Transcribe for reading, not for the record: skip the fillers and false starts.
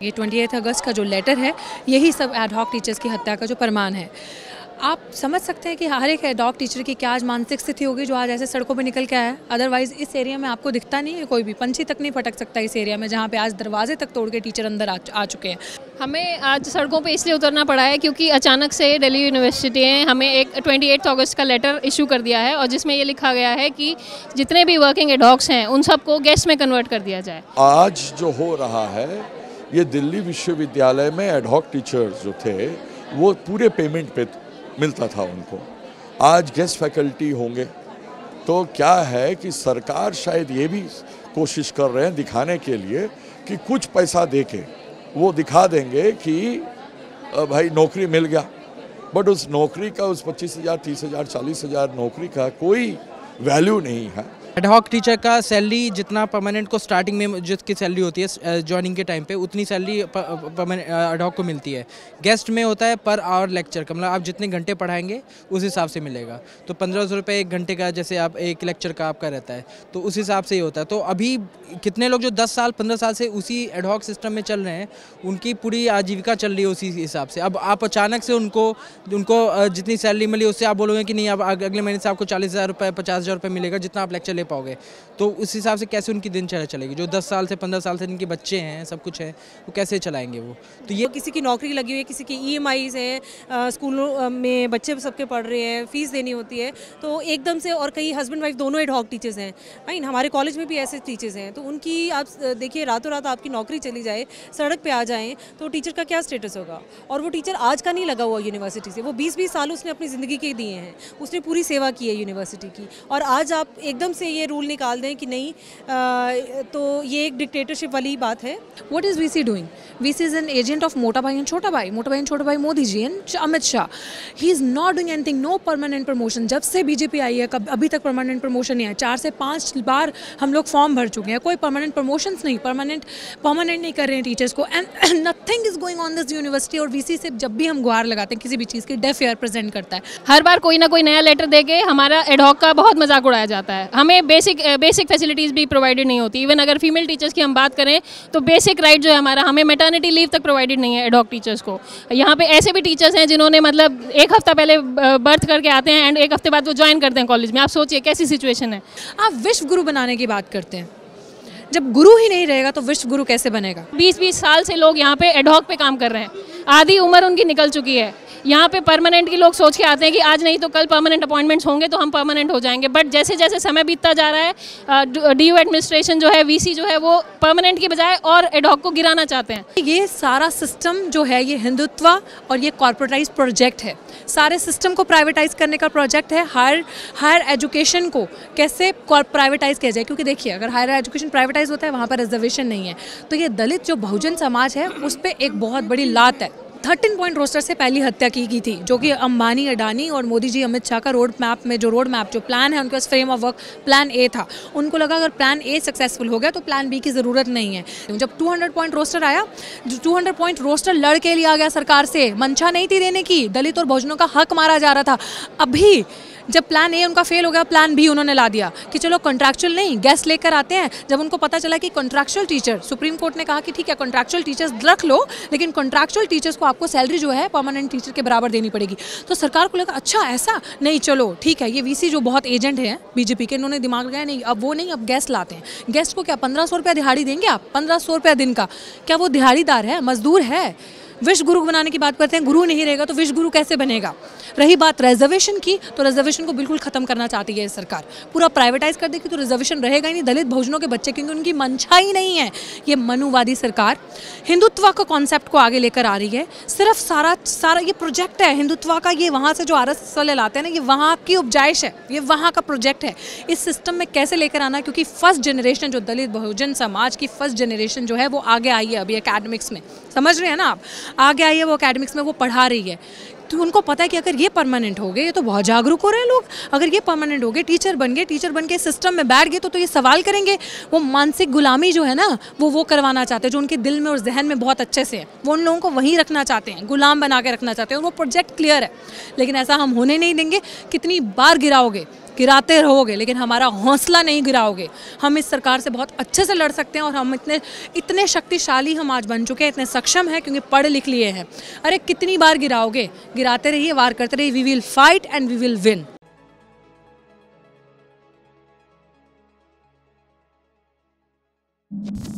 ये 28 अगस्त का जो लेटर है यही सब एड हॉक टीचर्स की हत्या का जो प्रमाण है। आप समझ सकते हैं कि हर एक एड हॉक टीचर की क्या आज मानसिक स्थिति होगी जो आज ऐसे सड़कों पे निकल के आया है। अदरवाइज़ इस एरिया में आपको दिखता नहीं है, कोई भी पंछी तक नहीं फटक सकता इस एरिया में, जहाँ पे आज दरवाजे तक तोड़ के टीचर अंदर आ चुके हैं। हमें आज सड़कों पे इसलिए उतरना पड़ा है क्योंकि अचानक से दिल्ली यूनिवर्सिटी ने हमें एक 28 अगस्त का लेटर इशू कर दिया है और जिसमें ये लिखा गया है कि जितने भी वर्किंग एड हॉक्स हैं उन सबको गेस्ट में कन्वर्ट कर दिया जाए। आज जो हो रहा है ये दिल्ली विश्वविद्यालय में एड हॉक टीचर्स जो थे वो पूरे पेमेंट पे मिलता था उनको, आज गेस्ट फैकल्टी होंगे। तो क्या है कि सरकार शायद ये भी कोशिश कर रहे हैं दिखाने के लिए कि कुछ पैसा दे के वो दिखा देंगे कि भाई नौकरी मिल गया, बट उस नौकरी का, उस 25,000, 30,000, 40,000 नौकरी का कोई वैल्यू नहीं है। एड हॉक टीचर का सैलरी जितना परमानेंट को स्टार्टिंग में जिसकी सैलरी होती है ज्वाइनिंग के टाइम पे उतनी सैलरी एड हॉक को मिलती है। गेस्ट में होता है पर आवर लेक्चर का, मतलब आप जितने घंटे पढ़ाएंगे उस हिसाब से मिलेगा। तो 1500 रुपये एक घंटे का, जैसे आप एक लेक्चर का आपका रहता है तो उस हिसाब से ही होता है। तो अभी कितने लोग जो 10 साल 15 साल से उसी एड हॉक सिस्टम में चल रहे हैं उनकी पूरी आजीविका चल रही है उसी हिसाब से। अब आप अचानक से उनको जितनी सैलरी मिली उससे आप बोलोगे कि नहीं अब अगले महीने से आपको 40,000 रुपये 50,000 रुपये मिलेगा जितना आप लेक्चर पाओगे, तो उस हिसाब से कैसे उनकी दिनचर्या चलेगी? जो 10 साल से 15 साल से जिनके बच्चे हैं, सब कुछ है, वो कैसे चलाएंगे वो? तो ये किसी की नौकरी लगी हुई है, किसी की EMIs है, स्कूलों में बच्चे सबके पढ़ रहे हैं, फीस देनी होती है, तो एकदम से, और कई हस्बैंड वाइफ दोनों एड हॉक टीचर्स हैं, राइट। हमारे कॉलेज में भी ऐसे टीचर्स हैं, तो उनकी आप देखिए रातों रात आपकी नौकरी चली जाए, सड़क पे आ जाएँ तो टीचर का क्या स्टेटस होगा? और वो टीचर आज का नहीं लगा हुआ यूनिवर्सिटी से, वो 20-20 साल उसने अपनी ज़िंदगी के दिए हैं, उसने पूरी सेवा की है यूनिवर्सिटी की, और आज आप एकदम से ये रूल निकाल दें कि नहीं, तो ये एक डिक्टेटरशिप वाली बात है। What is VC doing? VC is an agent of मोटा भाई and छोटा भाई Modi ji and Amit Shah. He is not doing anything, no permanent promotion। जब से बीजेपी आई है अभी तक परमानेंट प्रमोशन नहीं है। 4 से 5 बार हम लोग फॉर्म भर चुके हैं, कोई परमानेंट प्रमोशंस नहीं, परमानेंट नहीं कर रहे हैं टीचर्स को, and nothing is going on this university. और VC से जब भी हम गुहार लगाते हैं किसी भी चीज़ की, डेफ ईयर प्रेजेंट करता है। हर बार कोई ना कोई नया लेटर देके हमारा एड हॉक का बहुत मजाक उड़ाया जाता है। हमें बेसिक फैसिलिटीज़ भी प्रोवाइडेड नहीं होती। इवन अगर फीमेल टीचर्स की हम बात करें तो बेसिक राइट जो है हमारा, हमें मैटरनिटी लीव तक प्रोवाइडेड नहीं है एड हॉक टीचर्स को। यहाँ पे ऐसे भी टीचर्स हैं जिन्होंने मतलब एक हफ्ता पहले बर्थ करके आते हैं एंड एक हफ्ते बाद वो ज्वाइन करते हैं कॉलेज में। आप सोचिए कैसी सिचुएशन है। आप विश्व गुरु बनाने की बात करते हैं, जब गुरु ही नहीं रहेगा तो विश्व गुरु कैसे बनेगा? 20-20 साल से लोग यहाँ पे एड हॉक पे काम कर रहे हैं, आधी उम्र उनकी निकल चुकी है। यहाँ पे परमानेंट की लोग सोच के आते हैं कि आज नहीं तो कल परमानेंट अपॉइंटमेंट्स होंगे तो हम परमानेंट हो जाएंगे, बट जैसे जैसे समय बीतता जा रहा है DU एडमिनिस्ट्रेशन जो है, VC जो है, वो परमानेंट की बजाय और एड हॉक को गिराना चाहते हैं। ये सारा सिस्टम जो है ये हिंदुत्व और ये कॉर्पोरेटाइज प्रोजेक्ट है, सारे सिस्टम को प्राइवेटाइज करने का प्रोजेक्ट है। हायर एजुकेशन को कैसे प्राइवेटाइज किया जाए, क्योंकि देखिए अगर हायर एजुकेशन प्राइवेटाइज होता है वहाँ पर रिजर्वेशन नहीं है, तो ये दलित जो बहुजन समाज है उस पर एक बहुत बड़ी लात है। 13 पॉइंट रोस्टर से पहली हत्या की गई थी, जो कि अंबानी, अडानी और मोदी जी, अमित शाह का रोड मैप जो प्लान है उनके पास frame of work plan A था। उनको लगा अगर प्लान A सक्सेसफुल हो गया तो प्लान B की ज़रूरत नहीं है। जब 200 पॉइंट रोस्टर आया, 200 पॉइंट रोस्टर लड़ के लिया गया सरकार से, मंशा नहीं थी देने की, दलित और बहुजनों का हक मारा जा रहा था। अभी जब प्लान A उनका फेल हो गया, प्लान B उन्होंने ला दिया कि चलो कॉन्ट्रैक्चुअल नहीं, गेस्ट लेकर आते हैं। जब उनको पता चला कि कॉन्ट्रैक्चुअल टीचर, सुप्रीम कोर्ट ने कहा कि ठीक है कॉन्ट्रैक्चुअल टीचर्स रख लो, लेकिन कॉन्ट्रैक्चुअल टीचर्स को आपको सैलरी जो है परमानेंट टीचर के बराबर देनी पड़ेगी। तो सरकार को लगा अच्छा ऐसा नहीं, चलो ठीक है। ये VC जो बहुत एजेंट हैं बीजेपी के, इन्होंने दिमाग लगाया नहीं अब वो नहीं, अब गेस्ट लाते हैं। गेस्ट को क्या 1500 रुपया दिहाड़ी देंगे आप? 1500 रुपया दिन का, क्या वो दिहाड़ीदार है, मजदूर है? विश्व गुरु बनाने की बात करते हैं, गुरु नहीं रहेगा तो विश्व गुरु कैसे बनेगा? रही बात रिजर्वेशन की, तो रिजर्वेशन को बिल्कुल ख़त्म करना चाहती है सरकार, पूरा प्राइवेटाइज कर देगी तो रिजर्वेशन रहेगा ही नहीं। दलित बहुजनों के बच्चे, क्योंकि उनकी मंशा ही नहीं है। ये मनुवादी सरकार हिंदुत्व का कॉन्सेप्ट को आगे लेकर आ रही है। सिर्फ सारा ये प्रोजेक्ट है हिंदुत्व का, ये वहाँ से जो RSS वाले लाते हैं ना, ये वहाँ की उपजाइश है, ये वहाँ का प्रोजेक्ट है। इस सिस्टम में कैसे लेकर आना, क्योंकि फर्स्ट जनरेशन जो दलित बहुजन समाज की फर्स्ट जनरेशन जो है वो आगे आई है अभी एकेडमिक्स में, समझ रहे हैं ना आप, आगे आई है वो एकेडमिक्स में, वो पढ़ा रही है। तो उनको पता है कि अगर ये परमानेंट हो गए, ये तो बहुत जागरूक हो रहे हैं लोग, अगर ये परमानेंट हो गए, टीचर बन के सिस्टम में बैठ गए तो ये सवाल करेंगे। वो मानसिक गुलामी जो है ना, वो करवाना चाहते हैं, जो उनके दिल में और जहन में बहुत अच्छे से है, वो उन लोगों को वहीं रखना चाहते हैं, गुलाम बना के रखना चाहते हैं, और वो प्रोजेक्ट क्लियर है। लेकिन ऐसा हम होने नहीं देंगे। कितनी बार गिराओगे, गिराते रहोगे लेकिन हमारा हौसला नहीं गिराओगे, हम इस सरकार से बहुत अच्छे से लड़ सकते हैं। और हम इतने शक्तिशाली हम आज बन चुके हैं, इतने सक्षम हैं क्योंकि पढ़ लिख लिए हैं। अरे कितनी बार गिराओगे, गिराते रहिए, वार करते रहिए, we will fight and we will win.